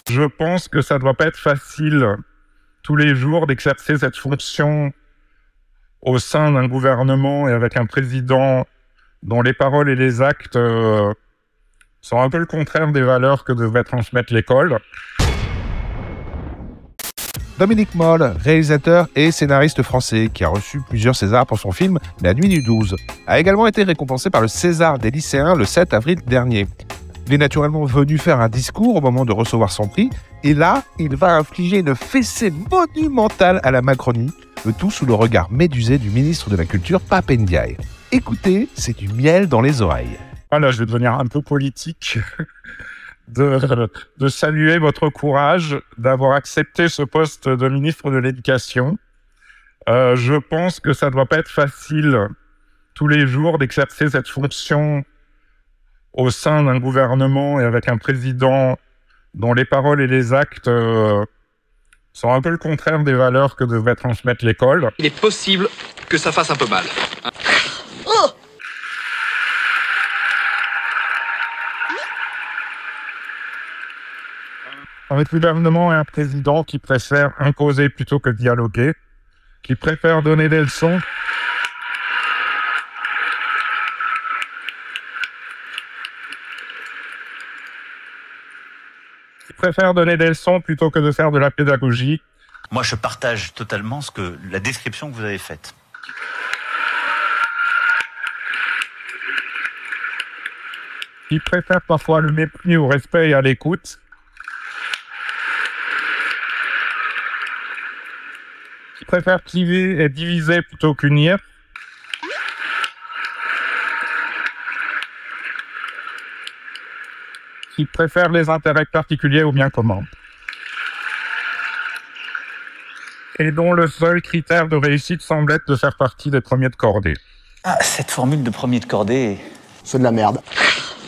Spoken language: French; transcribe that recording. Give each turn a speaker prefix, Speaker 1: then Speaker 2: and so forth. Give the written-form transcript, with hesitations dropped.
Speaker 1: Je pense que ça ne doit pas être facile tous les jours d'exercer cette fonction au sein d'un gouvernement et avec un président dont les paroles et les actes sont un peu le contraire des valeurs que devrait transmettre l'école.
Speaker 2: Dominique Moll, réalisateur et scénariste français, qui a reçu plusieurs Césars pour son film La Nuit du 12, a également été récompensé par le César des lycéens le 7 avril dernier. Il est naturellement venu faire un discours au moment de recevoir son prix, et là, il va infliger une fessée monumentale à la Macronie, le tout sous le regard médusé du ministre de la Culture, Pape Ndiaye. Écoutez, c'est du miel dans les oreilles.
Speaker 1: Voilà, je vais devenir un peu politique. de saluer votre courage d'avoir accepté ce poste de ministre de l'Éducation. Je pense que ça ne doit pas être facile tous les jours d'exercer cette fonction au sein d'un gouvernement et avec un président dont les paroles et les actes sont un peu le contraire des valeurs que devrait transmettre l'école.
Speaker 3: Il est possible que ça fasse un peu mal.
Speaker 1: Un gouvernement et un président qui préfèrent imposer plutôt que dialoguer, qui préfèrent donner des leçons, plutôt que de faire de la pédagogie.
Speaker 4: Moi, je partage totalement la description que vous avez faite.
Speaker 1: Qui préfèrent parfois le mépris au respect et à l'écoute. Qui préfèrent cliver et diviser plutôt qu'unir. Qui préfèrent les intérêts particuliers au bien commun. Et dont le seul critère de réussite semble être de faire partie des premiers de cordée.
Speaker 4: Ah, cette formule de premier de cordée...
Speaker 5: C'est de la merde.